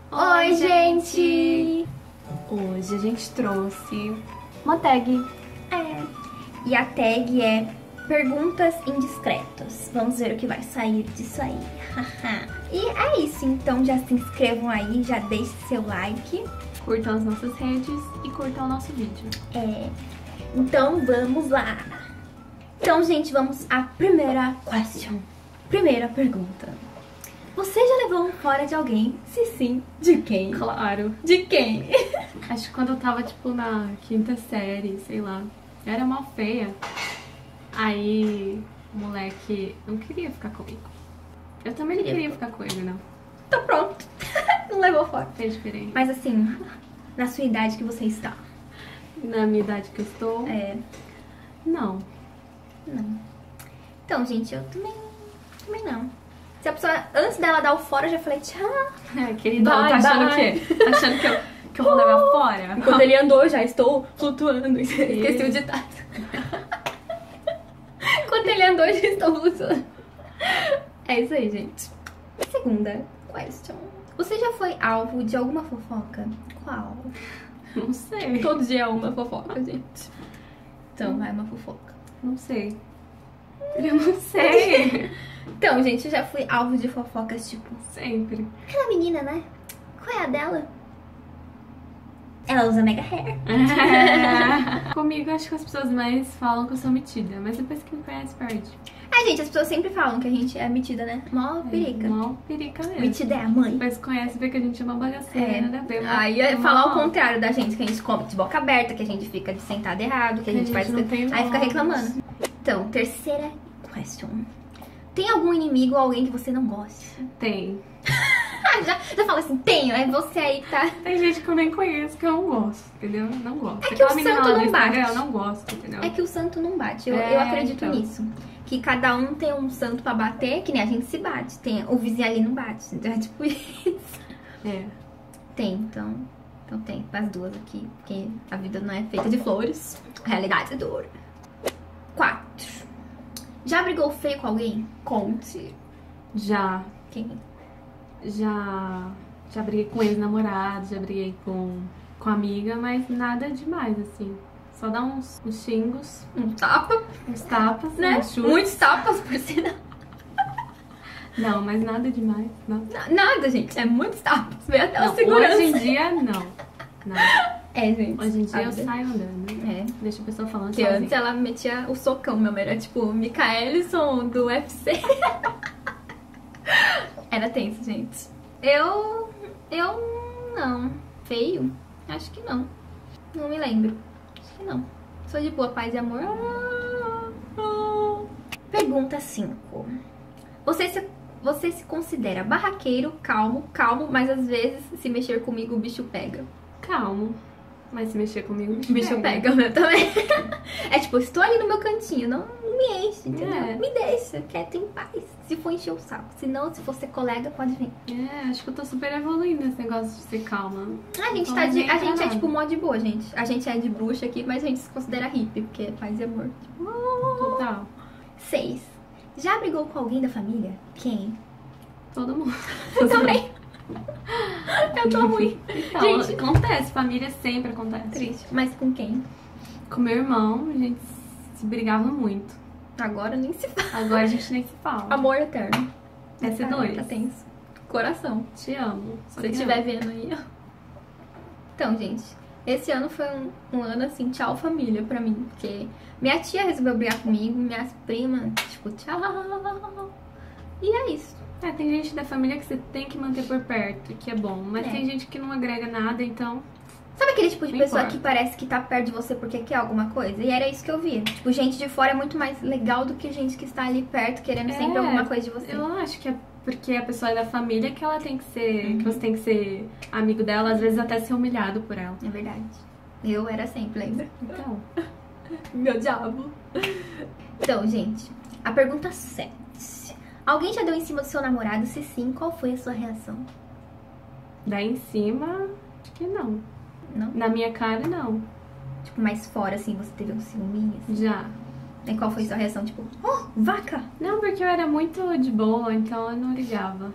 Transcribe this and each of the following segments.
Oi, gente! Hoje a gente trouxe uma tag. E a tag é Perguntas Indiscretas. Vamos ver o que vai sair disso aí. E é isso, então já se inscrevam aí, já deixem seu like. Curtam as nossas redes e curtam o nosso vídeo. Então vamos lá. Então, gente, vamos à primeira question. Primeira pergunta. Você já levou um fora de alguém? Se sim, de quem? Claro. De quem? Acho que quando eu tava, tipo, na quinta série, sei lá, eu era mal feia. Aí, o moleque não queria ficar comigo. Eu também não queria ficar com ele, não. Então pronto. Não levou fora. É diferente. Mas assim, na sua idade que você está? Na minha idade que eu estou, não. Não. Então, gente, eu também não. Se a pessoa, antes dela dar o fora, eu já falei, tchau. Querido, Bye, tá achando o bye. quê? Tá achando que eu vou levar fora? Enquanto ele andou, já estou flutuando. Esqueci o ditado. Enquanto ele andou, já estou flutuando. É isso aí, gente. Segunda question. Você já foi alvo de alguma fofoca? Qual? Não sei. Todo dia é uma fofoca, gente. Então, vai uma fofoca. Não sei. Eu não sei. Então, gente, eu já fui alvo de fofocas, tipo... Sempre. Aquela menina, né? Qual é a dela? Ela usa mega hair. Comigo, acho que as pessoas mais falam que eu sou metida, mas depois que me conhece, perde. Gente, as pessoas sempre falam que a gente é metida, né? Mó perica. Mó perica mesmo. Metida é a mãe. Depois conhece, vê que a gente é uma bagaceira, nada a ver. Aí é falar o contrário da gente, que a gente come de boca aberta, que a gente fica de sentado errado, que a gente faz... não tem Aí fica reclamando. Então, terceira question. Tem algum inimigo ou alguém que você não gosta? Tem. já fala assim, tenho, é você aí que tá... Tem gente que eu nem conheço, que eu não gosto, entendeu? Não gosto. É que o santo não bate. Eu não gosto, entendeu? É que o santo não bate, eu acredito nisso. Que cada um tem um santo pra bater, que nem a gente se bate. Tem, o vizinho ali não bate, então é tipo isso. Tem, então tem as duas aqui, porque a vida não é feita de flores, a realidade é dura. 4. Já brigou feio com alguém? Conte. Já. Quem? Já briguei com ex-namorado, já briguei com amiga, mas nada demais, assim. Só dá uns xingos. Um tapa. Uns tapas, né? Uns chutes. Muitos tapas, por sinal. Não, mas nada demais, não. Nada, gente. É muitos tapas. Vem até o segurança. Hoje em dia, não. Gente. Hoje em dia eu saio andando. Deixa a pessoa falando Porque sozinha. antes ela metia o socão, meu amor. Era tipo Micaelison do UFC. Era tenso, gente. Eu não. Feio? Acho que não. Não me lembro. Acho que não. Sou de boa, paz e amor. Pergunta 5. Você se considera barraqueiro, calmo, mas às vezes se mexer comigo o bicho pega? Calmo. Mas se mexer comigo, o bicho pega, meu também. É tipo, estou ali no meu cantinho, não me enche, entendeu? Me deixa, quieto, em paz. Se for encher o saco. Se não, se for ser colega, pode vir. Acho que eu tô super evoluindo nesse negócio de ser calma. A gente é tipo mó de boa, gente. A gente é de bruxa aqui, mas a gente se considera hippie, porque é paz e amor. Total. 6. Já brigou com alguém da família? Quem? Todo mundo. Eu também. Eu tô ruim. Então, gente, acontece, família sempre acontece. Triste. Mas com quem? Com meu irmão, a gente se brigava muito. Agora nem se fala. Agora a gente nem se fala. Amor eterno. S2. Tá tenso. Coração. Te amo. Se você estiver vendo aí, ó. Então, gente, esse ano foi um ano assim, tchau família pra mim. Porque minha tia resolveu brigar comigo, minhas primas, tipo, tchau. E é isso. Tem gente da família que você tem que manter por perto, que é bom. Mas tem gente que não agrega nada, então... Sabe aquele tipo de pessoa que parece que tá perto de você porque quer alguma coisa? E era isso que eu via. Tipo, gente de fora é muito mais legal do que gente que está ali perto querendo sempre alguma coisa de você. Eu acho que é porque a pessoa é da família que ela tem que ser... Que você tem que ser amigo dela, às vezes até ser humilhado por ela. É verdade. Eu era sempre, lembra? Então... Meu diabo. Então, gente, a pergunta 7. Alguém já deu em cima do seu namorado? Se sim, qual foi a sua reação? Dar em cima, acho que não. Não? Na minha cara, não. Tipo, mais fora, assim, você teve um ciúminho? Assim? Já. E qual foi a sua reação? Tipo, oh, vaca! Não, porque eu era muito de boa, então eu não ligava.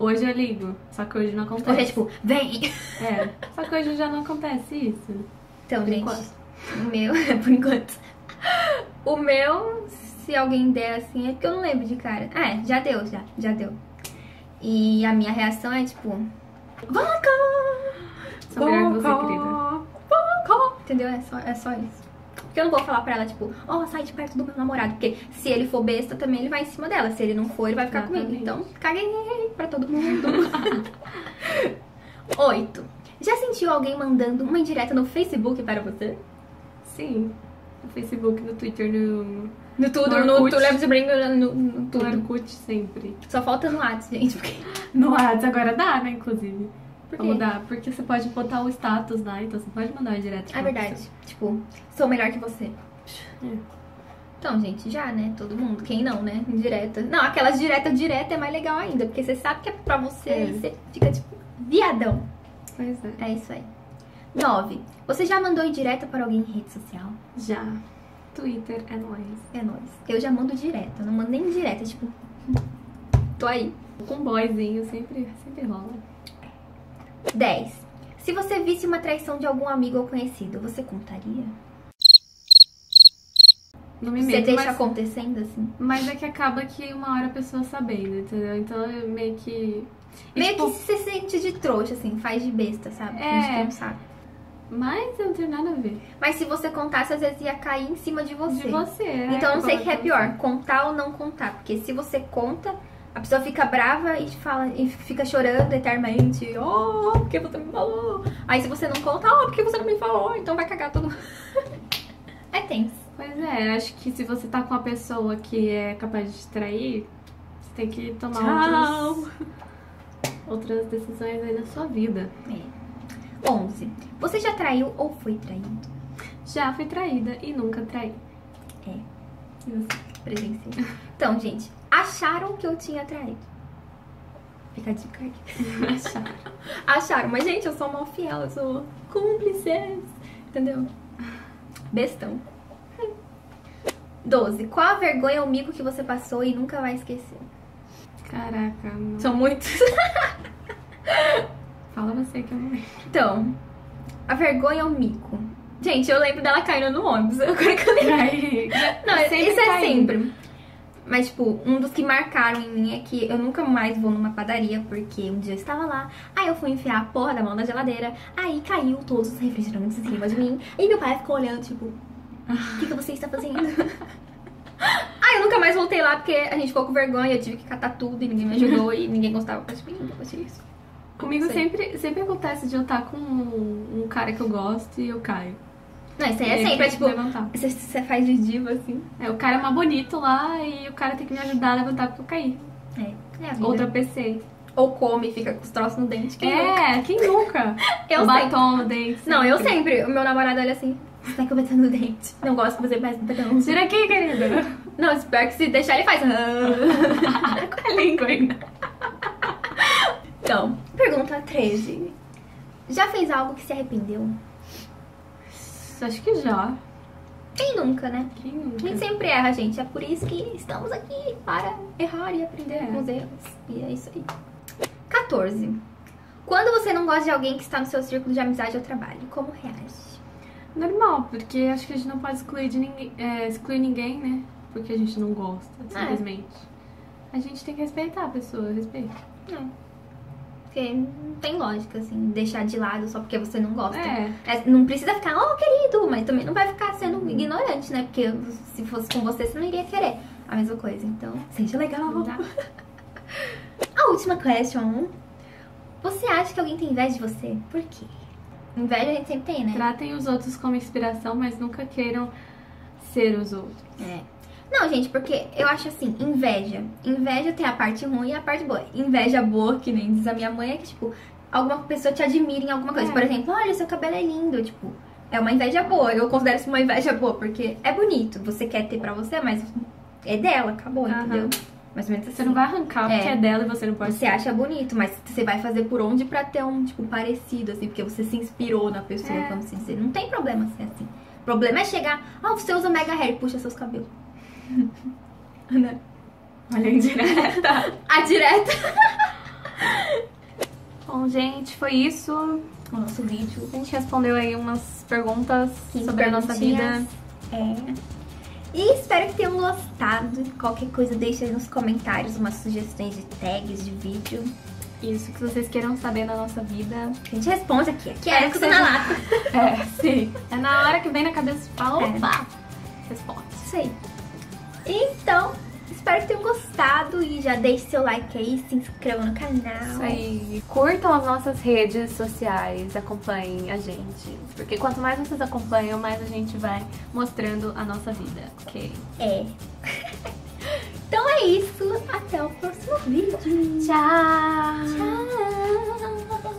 Hoje eu ligo, só que hoje não acontece. Hoje é tipo, vem! É, só que hoje já não acontece isso. Então, Por gente, enquanto. o meu, por enquanto. O meu, se alguém der assim, é porque eu não lembro de cara. Já deu. E a minha reação é tipo, vaca! Sou melhor que você, querida. Vaca! Entendeu? É só isso. Porque eu não vou falar pra ela, tipo, sai de perto do meu namorado. Porque se ele for besta, também ele vai em cima dela. Se ele não for, ele vai ficar comigo. Então, caguei pra todo mundo. 8. Já sentiu alguém mandando uma indireta no Facebook para você? Sim. No Facebook, no Twitter, No tudo, no Orkut. no tudo. No Orkut sempre. Só falta no WhatsApp, gente. Porque... No WhatsApp agora dá, né, inclusive. Por Pra quê? mudar, porque você pode botar o status lá, então você pode mandar direto. É verdade. Tipo, sou melhor que você. É. Então, gente, já, né? Todo mundo. Quem não, né? Indireta. Não, aquelas direta é mais legal ainda. Porque você sabe que é pra você e você fica, tipo, viadão. Pois é. É isso aí. 9. Você já mandou indireta para alguém em rede social? Já. Twitter é nóis. É nóis. Eu já mando direta. Eu não mando nem indireta. Tipo, tô aí. Com boyzinho sempre rola. 10. Se você visse uma traição de algum amigo ou conhecido, você contaria? Não me Você meto, deixa mas, acontecendo assim? mas é que acaba que uma hora a pessoa sabendo, entendeu? Então eu meio que... E, Meio tipo, que você se sente de trouxa, assim, faz de besta, sabe? É. Finge que não sabe. Mas eu não tenho nada a ver. Mas se você contasse, às vezes ia cair em cima de você. De você, né? Então eu não sei o que é pior, contar ou não contar. Porque se você conta, a pessoa fica brava e fala e fica chorando eternamente. Oh, porque você me falou? Aí se você não conta, porque você não me falou? Então vai cagar todo mundo. É tenso. Pois é, acho que se você tá com uma pessoa que é capaz de te trair, você tem que tomar outras decisões aí na sua vida. 11. Você já traiu ou foi traído? Já fui traída e nunca traí. E você? Presenciei. Então, gente, acharam que eu tinha traído. Fica a dica aí. Acharam, mas gente, eu sou mal fiel, eu sou cúmplice, entendeu? Bestão. 12. Qual a vergonha ou mico que você passou e nunca vai esquecer? Caraca, não. São muitos. Fala você que eu não lembro. Então, a vergonha ou mico? Gente, eu lembro dela caindo no ônibus. Agora que eu lembro. Não, isso é sempre. Mas, tipo, um dos que marcaram em mim é que eu nunca mais vou numa padaria, porque um dia eu estava lá, aí eu fui enfiar a porra da mão na geladeira, aí caiu todos os refrigerantes em cima de mim, e meu pai ficou olhando, tipo, o que você está fazendo? Aí eu nunca mais voltei lá, porque a gente ficou com vergonha, eu tive que catar tudo, e ninguém me ajudou, e ninguém gostava de mim depois disso. Comigo sempre acontece de eu estar com um cara que eu gosto e eu caio. Não, isso aí E é aí sempre, tem é que tipo, levantar. você faz de diva, assim. É, o cara é mais bonito lá e o cara tem que me ajudar a levantar porque eu caí. É a vida. Ou tropecei. Ou come e fica com os troços no dente. Quem nunca? Quem nunca? Eu Batom no dente. Não, eu sempre. O meu namorado olha assim, você tá com o no dente. Não gosto de fazer mais betão. Tira aqui, querida. Não, espero que se deixar ele faz. Com a língua ainda. Então, pergunta 13. Já fez algo que se arrependeu? Acho que já. Quem nunca, né? Quem A nunca? gente sempre erra, gente. É por isso que estamos aqui para errar e aprender com os erros. E é isso aí. 14. Quando você não gosta de alguém que está no seu círculo de amizade ou trabalho, como reage? Normal, porque acho que a gente não pode excluir ninguém, né? Porque a gente não gosta, simplesmente. A gente tem que respeitar a pessoa, respeito. Porque não tem lógica, assim, deixar de lado só porque você não gosta. É. Não precisa ficar, querido, mas também não vai ficar sendo ignorante, né? Porque se fosse com você não iria querer a mesma coisa. Então, seja legal. Tá? A última question. Você acha que alguém tem inveja de você? Por quê? Inveja a gente sempre tem, né? Tratem os outros como inspiração, mas nunca queiram ser os outros. Não, gente, porque eu acho assim, inveja. Inveja tem a parte ruim e a parte boa. Inveja boa, que nem diz a minha mãe, é que, tipo, alguma pessoa te admira em alguma coisa. Por exemplo, olha, seu cabelo é lindo, tipo, é uma inveja boa. Eu considero isso uma inveja boa, porque é bonito. Você quer ter pra você, mas é dela, acabou, entendeu? Mais ou menos assim. Você não vai arrancar porque é dela e você não pode Você acha bonito, mas você vai fazer por onde pra ter um, tipo, parecido, assim, porque você se inspirou na pessoa, vamos dizer. Não tem problema ser assim. O problema é chegar, você usa mega hair e puxa seus cabelos. Olha a indireta. A direta. Bom, gente, foi isso O nosso vídeo. A gente respondeu aí umas perguntas sobre a nossa vida. E espero que tenham gostado. Qualquer coisa, deixa aí nos comentários umas sugestões de tags de vídeo. Isso, que vocês queiram saber da nossa vida. A gente responde aqui. Aqui é tudo na lata. Sim. É na hora que vem na cabeça e fala, opa, responde. Isso aí. Então, espero que tenham gostado e já deixe seu like aí, se inscreva no canal. Isso aí. Curtam as nossas redes sociais, acompanhem a gente. Porque quanto mais vocês acompanham, mais a gente vai mostrando a nossa vida, ok? Então é isso. Até o próximo vídeo. Tchau! Tchau!